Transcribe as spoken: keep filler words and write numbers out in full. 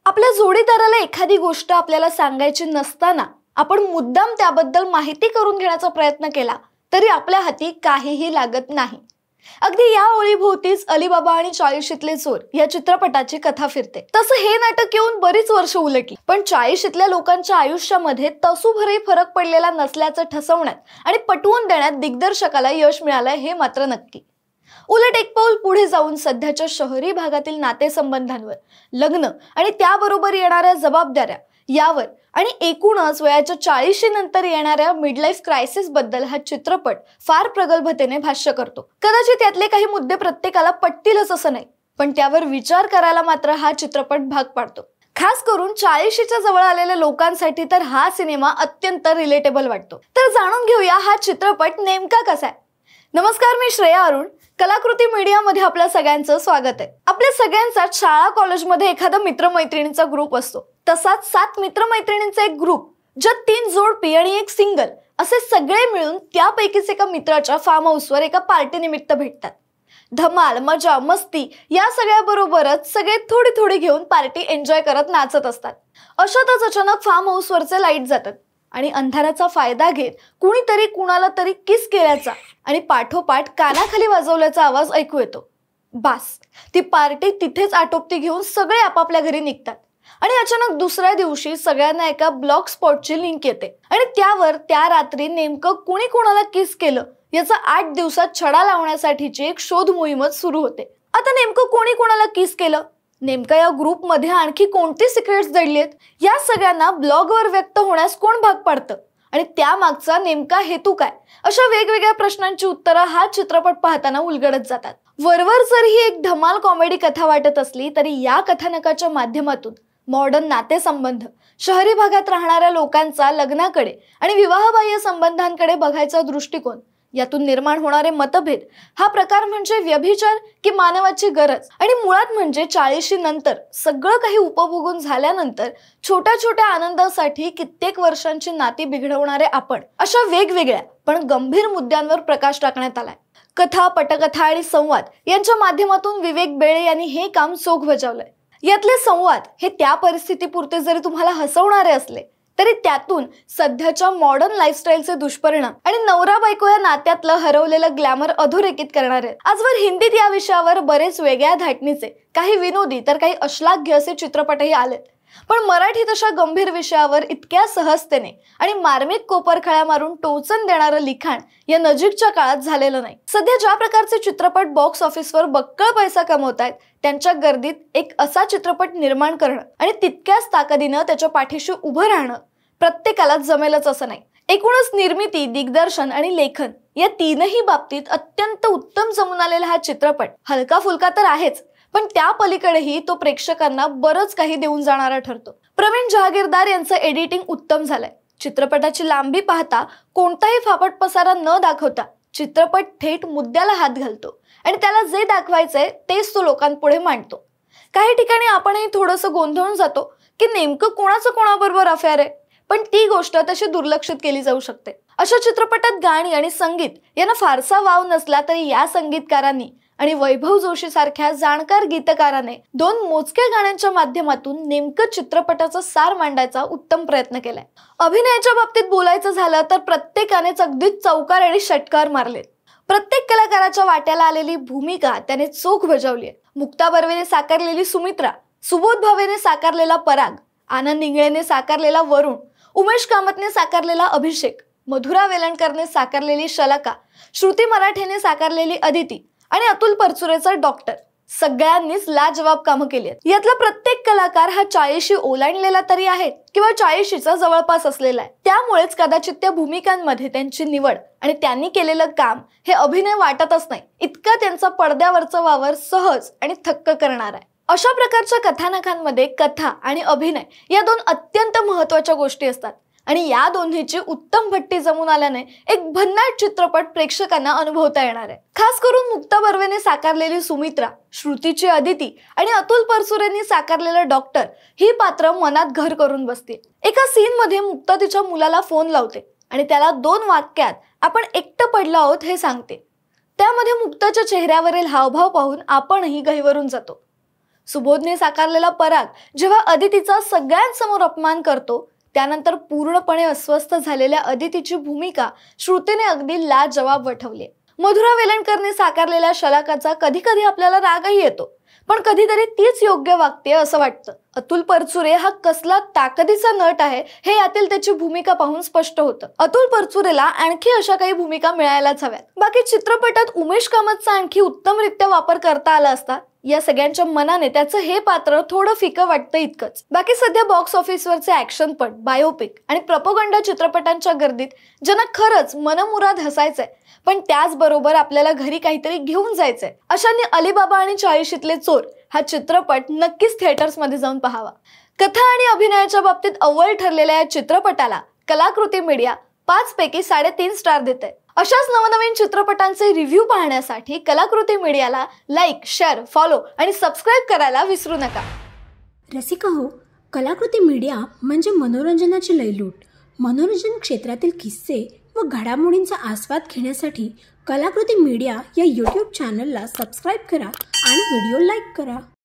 आपल्या जोडीदाराला एखादी गोष्ट आपल्याला सांगायची नसताना आपण मुद्दाम त्याबद्दल माहिती करून घेण्याचा प्रयत्न केला तरी आपल्या हाती काहीही लागत नाही। अगदी या ओळीभोवतीच अलीबाबा आणि चाळीशीतले चोर या चित्रपटाची कथा फिरते। तसं हे नाटक येऊन बरीच वर्ष उलटली, पण चाळीशीतल्या लोकांच्या आयुष्यामध्ये तसूभरही फरक पडलेला नसल्याचं ठसवण्यात आणि पटवून देण्यात दिग्दर्शकाला यश मिळालंय हे मात्र नक्की। उलट एक पाऊल पुढे जाऊन सध्याच्या शहरी भागातील नातेसंबंधांवर, लग्न आणि त्याबरोबर येणाऱ्या जबाबदाऱ्या यावर आणि एकूणच वयाच्या चाळीशी नंतर येणाऱ्या मिडलाईफ क्रायसिस बद्दल हा चित्रपट फार प्रगल्भतेने भाष्य करतो। कदाचित यातले काही मुद्दे प्रत्येकाला पटतीलच असं नाही, पण त्यावर विचार करायला मात्र हा चित्रपट भाग पाडतो। खास करून चाळीशीच्या जवळ आलेल्या लोकांसाठी तर हा सिनेमा अत्यंत रिलेटेबल वाटतो। तर जाणून घेऊया हा चित्रपट नेमका कसा आहे। नमस्कार, मी श्रेया अरुण, कलाकृती मीडिया मध्ये आपल्या सगळ्यांचं स्वागत आहे। आपल्या सगळ्यांचा शाळा कॉलेजमध्ये एखादा मित्रमैत्रिणींचा ग्रुप असतो, तसाच सात मित्रमैत्रिणींचा एक ग्रुप, ज्यात तीन जोडपी आणि एक सिंगल असे सगळे मिळून त्यापैकीच एका मित्राच्या फार्म हाऊसवर एका पार्टी निमित्त भेटतात। धमाल, मजा, मस्ती या सगळ्या बरोबरच सगळे थोडी थोडी घेऊन पार्टी एन्जॉय करत नाचत असतात। अशातच अचानक फार्म हाऊसवरचे लाईट जातात आणि अंधाराचा फायदा घेत कुणीतरी कुणाला तरी किस केल्याचा आणि पाठोपाठ कानाखाली वाजवल्याचा आवाज ऐकू येतो। बास, ती पार्टी तिथेच आटोपती घेऊन सगळे आपापल्या घरी निघतात आणि अचानक दुसऱ्या दिवशी सगळ्यांना एका ब्लॉग स्पॉटची लिंक येते आणि त्यावर त्या रात्री नेमकं कुणी कुणाला किस केलं याचा आठ दिवसात छडा लावण्यासाठीची एक शोध मोहीमच सुरू होते। आता नेमकं कोणी कोणाला किस केलं, नेमका या ग्रुप मध्ये आणखी कोणती सिक्रेट्स दडलीत, या सगळ्यांना ब्लॉगवर व्यक्त होण्यास कोण भाग पाडतं आणि त्यामागचा नेमका हेतू काय, अशा वेगवेगळ्या प्रश्नांची उत्तरं हा चित्रपट पाहताना उलगडत जातात। वरवर जर ही एक धमाल कॉमेडी कथा वाटत असली तरी या कथानकाच्या माध्यमातून मॉडर्न नातेसंबंध, शहरी भागात राहणाऱ्या लोकांचा लग्नाकडे आणि विवाहबाह्य संबंधांकडे बघायचा दृष्टिकोन, यातून निर्माण होणारे मतभेद, हा प्रकार म्हणजे व्यभिचार की मानवाची गरज, आणि मुळात म्हणजे चाळीशी नंतर सगळं काही उपभोगून झाल्यानंतर छोट्या छोट्या आनंदासाठी कित्येक वर्षांची नाती बिघडवणारे आपण, अशा वेगवेगळ्या पण गंभीर मुद्द्यांवर प्रकाश टाकण्यात आलाय। कथा, पटकथा आणि संवाद यांच्या माध्यमातून विवेक बेळे यांनी हे काम चोख बजावलंय। यातले संवाद हे त्या परिस्थितीपुरते जरी तुम्हाला हसवणारे असले तरी त्यातून सध्याच्या मॉडर्न लाईफस्टाईलचे दुष्परिणाम आणि नवरा बायको या नात्यातलं हरवलेलं ग्लॅमर अधोरेखित करणारे आहेत। आजवर हिंदीत या विषयावर बरेच वेगळ्या धाटणीचे, काही विनोदी तर काही अश्लाघ्य असे चित्रपटही आलेत, पण मराठीत अशा गंभीर विषयावर इतक्या सहजतेने आणि मार्मिक कोपरखळ्या मारून टोचन देणारं लिखाण या नजीकच्या काळात झालेलं नाही। सध्या ज्या प्रकारचे चित्रपट बॉक्स ऑफिसवर बक्कळ पैसा कमवतायत, त्यांच्या गर्दीत एक असा चित्रपट निर्माण करणं आणि तितक्याच ताकदीनं त्याच्या पाठीशी उभं राहणं प्रत्येकाला जमेलच असं नाही। एकूणच निर्मिती, दिग्दर्शन आणि लेखन या तीनही बाबतीत अत्यंत उत्तम जमून आलेला हा चित्रपट हलका फुलका तर आहेच, पण त्या पलीकडेही तो प्रेक्षकांना बरंच काही देऊन जाणारा ठरतो। प्रवीण जहागीरदार यांचं एडिटिंग उत्तम झालंय। चित्रपटाची लांबी पाहता कोणताही फापट पसारा न दाखवता चित्रपट थेट मुद्द्याला हात घालतो आणि त्याला जे दाखवायचंय तेच तो लोकांपुढे मांडतो। काही ठिकाणी आपणही थोडंसं गोंधळून जातो की नेमकं कोणाचं कोणाबरोबर अफेअर आहे, पण ती गोष्ट तशी दुर्लक्षित केली जाऊ शकते। अशा चित्रपटात गाणी आणि संगीत यांना फारसा वाव नसला तरी या संगीतकारांनी आणि वैभव जोशी सारख्या जाणकार गीतकाराने दोन मोजक्या गाण्यांच्या माध्यमातून नेमकं चित्रपटाचा सार मांडायचा उत्तम प्रयत्न केलाय। अभिनयाच्या बाबतीत बोलायचं झालं तर प्रत्येकानेच अगदीच चौकार आणि षटकार मारले। प्रत्येक कलाकाराच्या वाट्याला आलेली भूमिका त्याने चोख बजावली आहे। मुक्ता बर्वेने साकारलेली सुमित्रा, सुबोध भावेने साकारलेला पराग, आनंद इंगळेने साकारलेला वरुण, उमेश कामतने साकारलेला अभिषेक, मधुरा वेलणकरने साकारलेली शलाका, श्रुती मराठेने साकारलेली अदिती आणि अतुल परचुरेचा डॉक्टर, सगळ्यांनीच लाजवाब कामं केली आहेत। यातला प्रत्येक कलाकार हा चाळीशी ओलांडलेला तरी आहे किंवा चाळीशीचा जवळपास असलेला आहे, त्यामुळेच कदाचित त्या भूमिकांमध्ये त्यांची निवड आणि त्यांनी केलेलं काम हे अभिनय वाटतच नाही, इतका त्यांचा पडद्यावरचा वावर सहज आणि थक्क करणार आहे। अशा प्रकारच्या कथानकांमध्ये कथा आणि अभिनय या दोन अत्यंत महत्त्वाच्या गोष्टी असतात आणि या दोन्हीची उत्तम भट्टी जमून आल्याने एक भन्नाट चित्रपट प्रेक्षकांना अनुभवता येणार आहे। खास करून मुक्ता बर्वेने साकारलेली सुमित्रा, श्रुतीची अदिती आणि अतुल परचुरेंनी साकारलेला डॉक्टर ही पात्र मनात घर करून बसतील। एका सीन मध्ये मुक्ता तिच्या मुलाला फोन लावते आणि त्याला दोन वाक्यात आपण एकटं पडलो आहोत हे सांगते। त्यामध्ये मुक्ताच्या चेहऱ्यावरील हावभाव पाहून आपणही गहिवरून जातो। सुबोधने साकारलेला पराग जेव्हा अदितीचा सगळ्यांसमोर अपमान करतो, त्यानंतर पूर्णपणे अस्वस्थ झालेल्या अदितीची भूमिका श्रुतीने अगदी लाजवाब वठवली. मधुरा वेलणकरने साकारलेल्या शलाकाचा कधी कधी आपल्याला रागही येतो, पण कधीतरी तीच योग्य वागते असं वाटतं. अतुल परचुरे हा कसला ताकदीचा नट आहे हे यातील त्याची भूमिका पाहून स्पष्ट होतं. अतुल परचुरेला आणखी अशा काही भूमिका मिळायलाच हव्यात. बाकी चित्रपटात उमेश कामतचा आणखी उत्तमरित्या वापर करता आला असता. या सगळ्यांच्या मनाने त्याचं हे पात्र थोडं फिकं वाटतं इतकंच. बाकी सध्या बॉक्स ऑफिसवरचे ऍक्शनपट, बायोपिक आणि प्रपोगंडा चित्रपटांच्या गर्दीत ज्यांना खरंच मनमुराद हसायचंय पण त्याचबरोबर आपल्याला घरी काहीतरी घेऊन जायचंय, अशांनी अलिबाबा आणि चाळीशीतले चोर हा चित्रपट नक्कीच थिएटर्स मध्ये जाऊन पाहावा. कथा आणि अभिनयाच्या बाबतीत अव्वल ठरलेल्या या चित्रपटाला कलाकृती मीडिया पाच पैकी साडेतीन स्टार देते. अशाच नवनवीन चित्रपटांचे रिव्ह्यू पाहण्यासाठी कलाकृती मीडियाला लाईक, शेअर, फॉलो आणि सबस्क्राईब करायला विसरू नका. रसिका हो, कलाकृती मीडिया म्हणजे मनोरंजनाची लयलूट. मनोरंजन क्षेत्रातील किस्से व घडामोडींचा आस्वाद घेण्यासाठी कलाकृती मीडिया या यूट्यूब चॅनलला सबस्क्राईब करा आणि व्हिडिओ लाईक करा.